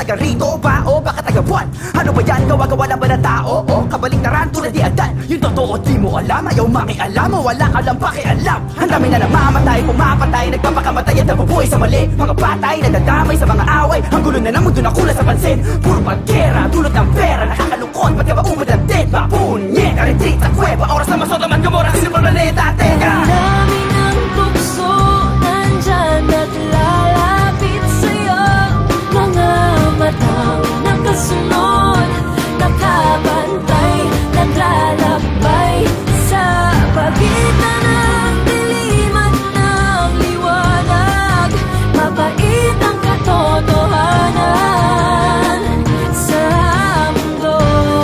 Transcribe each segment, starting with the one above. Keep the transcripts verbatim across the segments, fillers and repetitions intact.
taga rito ba o baka taga buwan? Ano ba yan? Gawa-gawa lang ba ng tao? O kabaliktaran tulad di Adan? Yung totoo di mo alam, ayaw makialam o wala ka lang pakialam. Ang dami na namamatay, pumapatay, nagpapakamatay at nabubuhay sa mali. Mga patay, nadadamay sa mga away. Ang gulo na ng mundo na kulang sa pansin. Puro pagkera, dulot ng pera, nakakalungkot, ba't ka ba umad ang dead? Mapunyeta, retreat sa kuweba, oras na masota man gamora. Sino pa planeta? Teka! Ang dami ng tukso, nandyan at lalapit sa'yo. Mga matang nakasunod, nakabantay, naglalakbay sa pagitan ng dilim at ng liwanag. Mapait ang katotohanan sa mundo,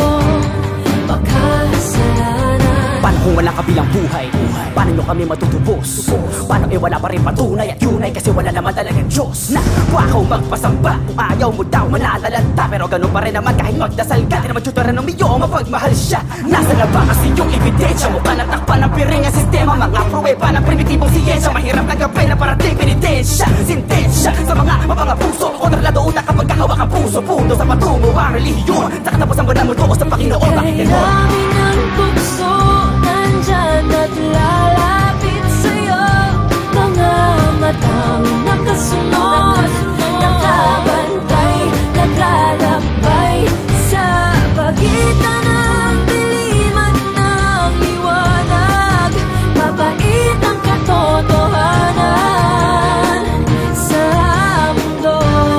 makasalanan. Paano kung walang kabilang buhay? Paano nyo kami matutubos? Paano eh wala pa rin patunay at yunay kasi wala naman talagang Diyos na wakaw magpasamba. Kung ayaw mo daw manalalanta, pero ganun pa rin naman kahit magdasal ka. Di naman tutura ng miyo, mapagmahal siya. Nasa na ba kasi yung ebidensya? Mukha natakpan ng piring ang sistema. Mga pruweba ng primitibong siyensya. Mahirap tanggapin na parating penitensya. Sintensya sa mga mapanga puso. Kontrolado utak kapag kahawak ang puso. Pundo sa patungo ang relihiyon. Sa katapusan ba na mo doon sa Panginoon? Bakit Kay ganon? dami ng tukso, nandyan at lalapit sa'yo. Mga matang nakasunod, nakabantay, naglalakbay sa pagitan ng dilim at ng liwanag. Mapait ang katotohanan sa mundo,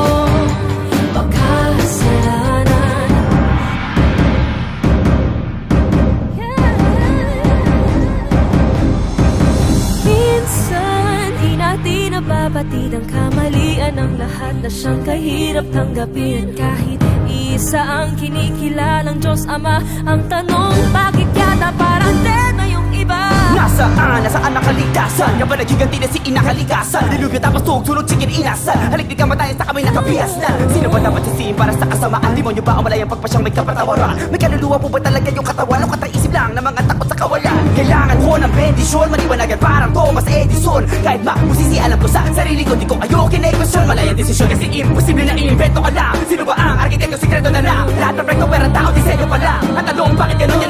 makasalanan. Minsan, di natin nababatid ang kamalian ng lahat na siyang kahirap tanggapin. Kahit isa ang kinikilalang Diyos Ama, ang tanong, bakit yata parang dead na yung iba? Nasaan? Nasaan ang kaligtasan? Nga ba nagiganti na si inakalikasan? Dilubyo tapos tugtulog, chikin inasan. Halik di ka matayin sa kami nakabihas na. Sino ba dapat sisihin para sa kasamaan? Demonyo ba ang malayang pagpasyang may kapatawaran? May kaluluwa po ba talaga yung katawan? O kataisip lang na mga takot sa kawalan? Kailangan ko ng bendisyon, maliwanagan parang Thomas Edison. Kahit makusisi alam ko sa sarili ko, di ko kayo kinay-question. Malayang desisyon kasi imposible na i-invento ka lang. Sino ba ang arkitekto, sikreto na lang? Lahat ng rekto pero tao, disenyo pa lang. At tanong, bakit gano'n yan